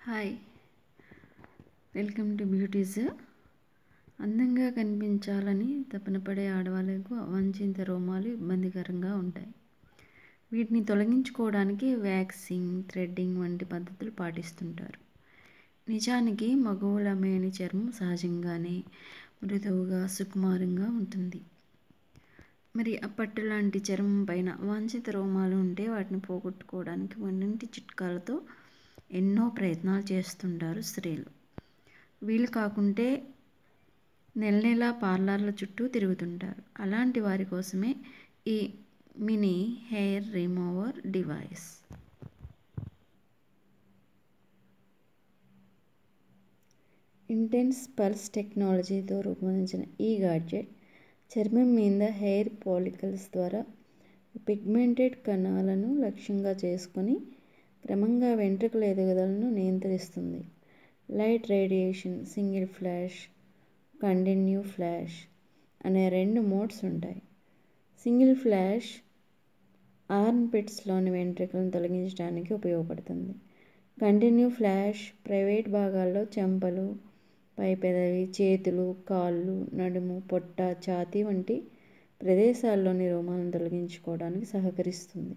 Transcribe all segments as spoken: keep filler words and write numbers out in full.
Hi welcome to బ్యూటీజర్. అందంగా కనిపించాలని తపన పడే ఆడవాళ్ళకు అవాంఛిత రోమాలు ఇబ్బందికరంగా ఉంటాయి. వీటిని తొలగించుకోవడానికి వ్యాక్సింగ్, థ్రెడ్డింగ్ వంటి పద్ధతులు పాటిస్తుంటారు. నిజానికి మగవుల మేని చర్మం సహజంగానే మృదువుగా, సుకుమారంగా ఉంటుంది. మరి ఆ పట్టు లాంటి చర్మం పైన అవాంఛిత రోమాలు ఉంటే వాటిని పోగొట్టుకోవడానికి వంటింటి చిట్కాలతో ఎన్నో ప్రయత్నాలు చేస్తుంటారు స్త్రీలు. వీళ్ళు కాకుంటే నెల నెలా పార్లర్ల చుట్టూ తిరుగుతుంటారు. అలాంటి వారి కోసమే ఈ mini hair remover device. Intense pulse టెక్నాలజీతో రూపొందించిన ఈ గాడ్జెట్ చర్మం మీద హెయిర్ ఫాలికల్స్ ద్వారా పిగ్మెంటెడ్ కణాలను లక్ష్యంగా చేసుకొని క్రమంగా వెంట్రుకల ఎదుగుదలను నియంత్రిస్తుంది. Light radiation, single flash, continue flash అనే రెండు మోడ్స్ ఉంటాయి. సింగిల్ ఫ్లాష్ ఆర్మ్ పిట్స్లోని వెంట్రుకలను తొలగించడానికి ఉపయోగపడుతుంది. కంటిన్యూ ఫ్లాష్ ప్రైవేట్ భాగాల్లో చెంపలు, పై పెదవి, చేతులు, కాళ్ళు, నడుము, పొట్ట, ఛాతీ వంటి ప్రదేశాల్లోని రోమాలను తొలగించుకోవడానికి సహకరిస్తుంది.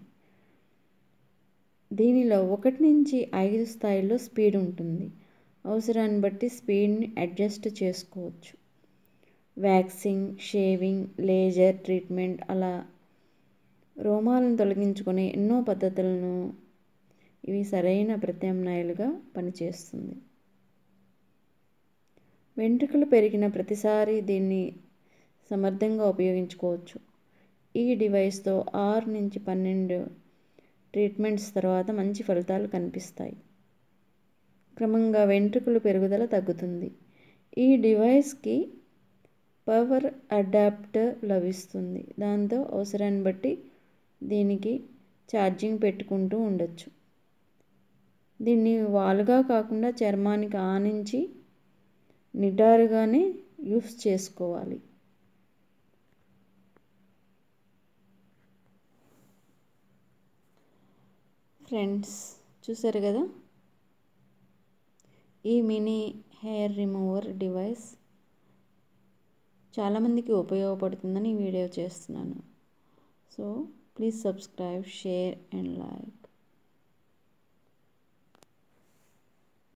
దీనిలో ఒకటి నుంచి ఐదు స్థాయిల్లో స్పీడ్ ఉంటుంది. అవసరాన్ని బట్టి స్పీడ్ని అడ్జస్ట్ చేసుకోవచ్చు. వ్యాక్సింగ్, షేవింగ్, లేజర్ ట్రీట్మెంట్ అలా రోమాలను తొలగించుకునే ఎన్నో పద్ధతులను ఇవి సరైన ప్రత్యామ్నాయాలుగా పనిచేస్తుంది. వెంట్రుకలు పెరిగిన ప్రతిసారి దీన్ని సమర్థంగా ఉపయోగించుకోవచ్చు. ఈ డివైస్తో ఆరు నుంచి పన్నెండు ట్రీట్మెంట్స్ తర్వాత మంచి ఫలితాలు కనిపిస్తాయి. క్రమంగా వెంట్రుకలు పెరుగుదల తగ్గుతుంది. ఈ డివైస్కి పవర్ అడాప్టర్ లభిస్తుంది. దాంతో అవసరాన్ని బట్టి దీనికి ఛార్జింగ్ పెట్టుకుంటూ ఉండొచ్చు. దీన్ని వాలుగా కాకుండా చర్మానికి ఆనించి నిటారుగానే యూస్ చేసుకోవాలి. ఫ్రెండ్స్, చూసారు కదా, ఈ మినీ హెయిర్ రిమూవర్ డివైస్ చాలామందికి ఉపయోగపడుతుందని ఈ వీడియో చేస్తున్నాను. So please subscribe, share and like.